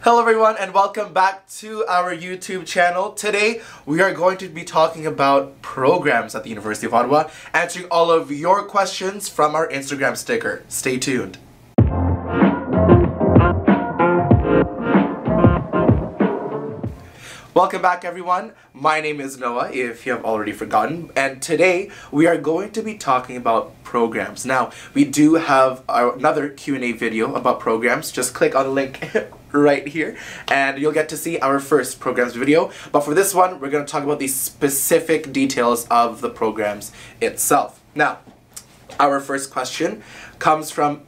Hello everyone and welcome back to our YouTube channel. Today we are going to be talking about programs at the University of Ottawa, answering all of your questions from our Instagram sticker. Stay tuned. Welcome back everyone. My name is Noah, if you have already forgotten, and today we are going to be talking about programs. Now, we do have another Q&A video about programs. Just click on the link right here and you'll get to see our first programs video. But for this one, we're going to talk about the specific details of the programs itself. Now, our first question comes from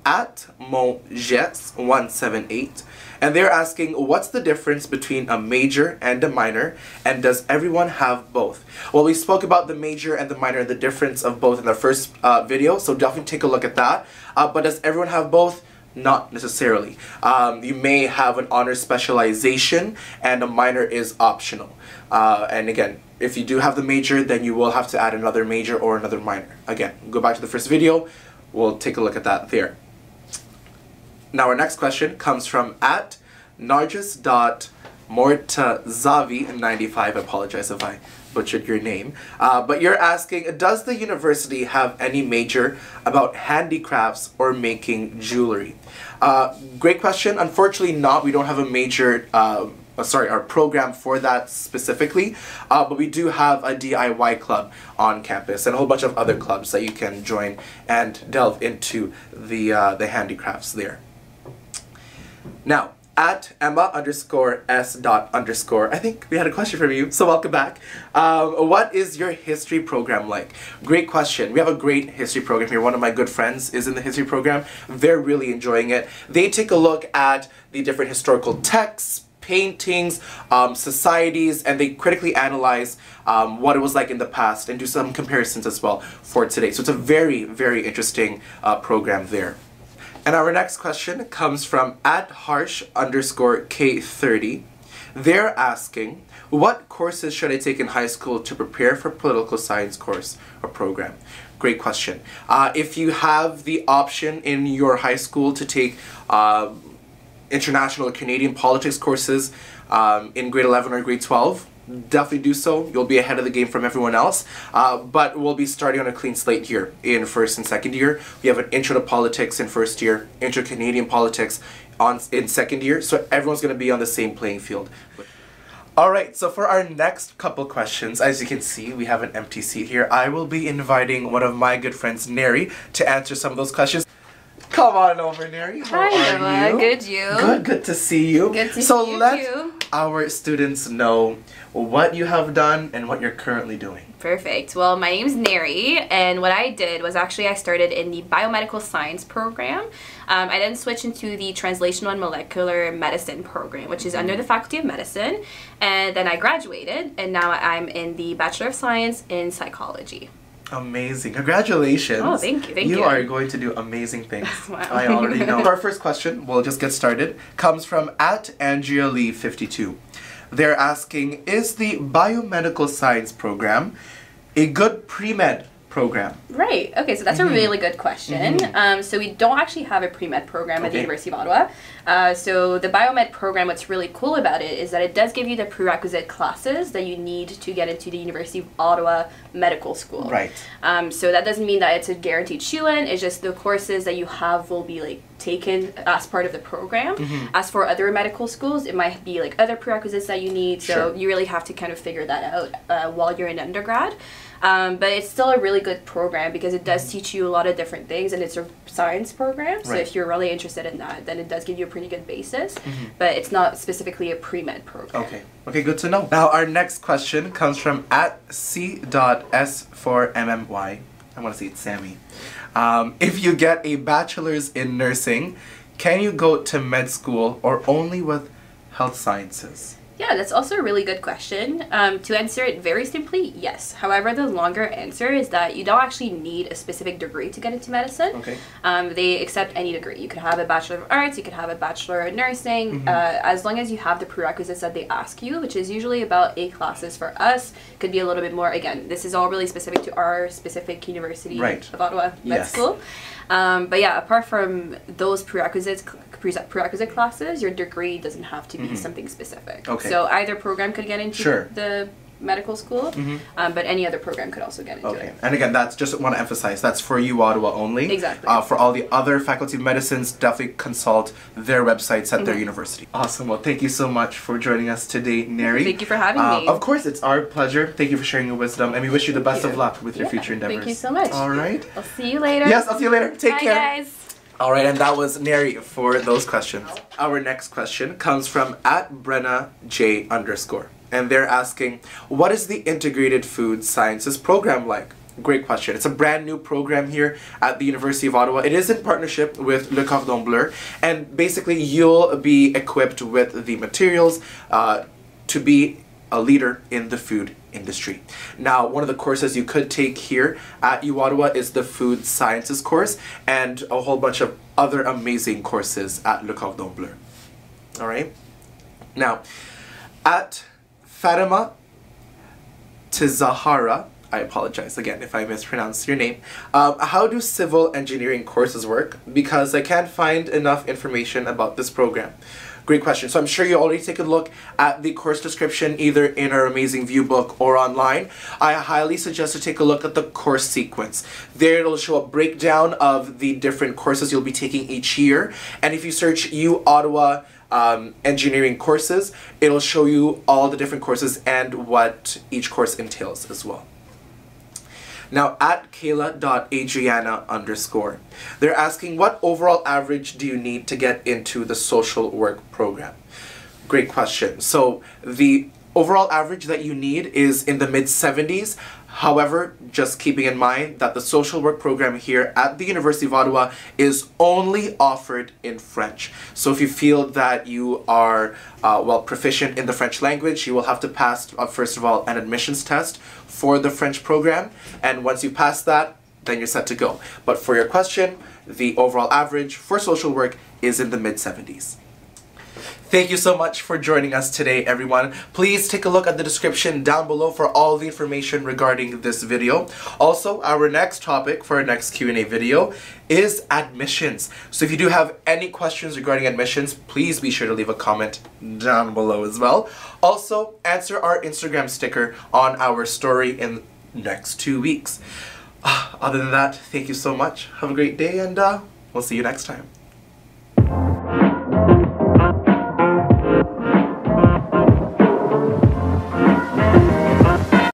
@monjes178. And they're asking, what's the difference between a major and a minor, and does everyone have both? Well, we spoke about the major and the minor and the difference of both in the first video, so definitely take a look at that. But does everyone have both? Not necessarily. You may have an honors specialization and a minor is optional. And again, if you do have the major, then you will have to add another major or another minor. Again, go back to the first video, we'll take a look at that there. Now our next question comes from @nargis.mortazavi95. I apologize if I butchered your name. But you're asking, does the university have any major about handicrafts or making jewelry? Great question. Unfortunately not. We don't have a major, our program for that specifically. But we do have a DIY club on campus and a whole bunch of other clubs that you can join and delve into the handicrafts there. Now, @Emma_S. I think we had a question from you, so welcome back. What is your history program like? Great question. We have a great history program here. One of my good friends is in the history program. They're really enjoying it. They take a look at the different historical texts, paintings, societies, and they critically analyze what it was like in the past and do some comparisons as well for today. So it's a very, very interesting program there. And our next question comes from @harsh_K30. They're asking, what courses should I take in high school to prepare for political science course or program? Great question. If you have the option in your high school to take international or Canadian politics courses in grade 11 or grade 12, definitely do so. You'll be ahead of the game from everyone else. But we'll be starting on a clean slate here in first and second year. We have an intro to politics in first year, intro to Canadian politics in second year, so everyone's going to be on the same playing field. Alright, so for our next couple questions, as you can see, we have an empty seat here. I will be inviting one of my good friends, Neri, to answer some of those questions. Come on over, Neri. How are Noah. you? Good, you? Good to see you. Good to see you, let too. our students know what you have done and what you're currently doing. Perfect. Well, my name's Neri, and what I did was actually I started in the biomedical science program. I then switched into the translational and molecular medicine program, which is under the Faculty of Medicine, and then I graduated, and now I'm in the Bachelor of Science in Psychology. Amazing. Congratulations. Oh, thank you. Thank you. You are going to do amazing things. Wow. I already know. Our first question, we'll just get started, comes from @AndreaLee52. They're asking, is the biomedical science program a good pre-med program? Right. Okay, so that's a really good question. So we don't actually have a pre-med program at the University of Ottawa. So the biomed program, what's really cool about it is that it does give you the prerequisite classes that you need to get into the University of Ottawa Medical School. Right. So that doesn't mean that it's a guaranteed shoe-in. It's just the courses that you have will be like taken as part of the program. As for other medical schools, it might be like other prerequisites that you need. So you really have to kind of figure that out while you're in undergrad. But it's still a really good program because it does teach you a lot of different things, and it's a science program, so if you're really interested in that, then it does give you a pretty good basis, but it's not specifically a pre-med program. Okay, good to know. Now our next question comes from @C.S4MMY. I want to say it's Sammy. If you get a bachelor's in nursing, can you go to med school or only with health sciences? Yeah, that's also a really good question. To answer it very simply, yes. However, the longer answer is that you don't actually need a specific degree to get into medicine. Okay. They accept any degree. You could have a Bachelor of Arts, you could have a Bachelor of Nursing, as long as you have the prerequisites that they ask you, which is usually about 8 classes for us. Could be a little bit more. Again, this is all really specific to our specific University of Ottawa Med School. But yeah, apart from those prerequisite classes, your degree doesn't have to be something specific. Okay. So either program could get into the medical school, but any other program could also get into it. And again, that's just want to emphasize, that's for U Ottawa only. Exactly. For all the other Faculty of Medicines, definitely consult their websites at their university. Awesome. Well, thank you so much for joining us today, Neri. Thank you for having me. Of course, it's our pleasure. Thank you for sharing your wisdom, and we wish you the best of luck with your future endeavors. Thank you so much. All right. I'll see you later. Yes, I'll see you later. Take care. Bye, guys. All right, and that was Neri for those questions. Our next question comes from @BrennaJ_. And they're asking, what is the Integrated Food Sciences program like? Great question. It's a brand new program here at the University of Ottawa. It is in partnership with Le Cordon Bleu, and basically you'll be equipped with the materials to be a leader in the food industry. Now, one of the courses you could take here at U Ottawa is the Food Sciences course, and a whole bunch of other amazing courses at Le Cordon Bleu. All right? Now, at Fatima Tizahara, I apologize again if I mispronounce your name. How do civil engineering courses work? Because I can't find enough information about this program. Great question. So I'm sure you already take a look at the course description either in our amazing view book or online. I highly suggest to take a look at the course sequence. There it'll show a breakdown of the different courses you'll be taking each year. And if you search U Ottawa engineering courses, it'll show you all the different courses and what each course entails as well. Now, at Kayla.Adriana_, they're asking, what overall average do you need to get into the social work program? Great question. So the overall average that you need is in the mid-70s. However, just keeping in mind that the social work program here at the University of Ottawa is only offered in French. So if you feel that you are proficient in the French language, you will have to pass, first of all, an admissions test for the French program. And once you pass that, then you're set to go. But for your question, the overall average for social work is in the mid-70s. Thank you so much for joining us today, everyone. Please take a look at the description down below for all the information regarding this video. Also, our next topic for our next Q&A video is admissions. So if you do have any questions regarding admissions, please be sure to leave a comment down below as well. Also, answer our Instagram sticker on our story in the next 2 weeks. Other than that, thank you so much. Have a great day, and we'll see you next time.